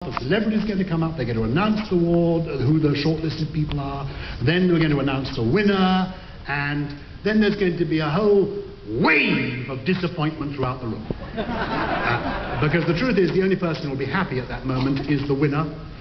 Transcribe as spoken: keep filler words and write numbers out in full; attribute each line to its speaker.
Speaker 1: the celebrities are going to come up, they're going to announce the award, who the shortlisted people are, then we're going to announce the winner, and then there's going to be a whole wave of disappointment throughout the room. Uh, because the truth is, the only person who will be happy at that moment is the winner,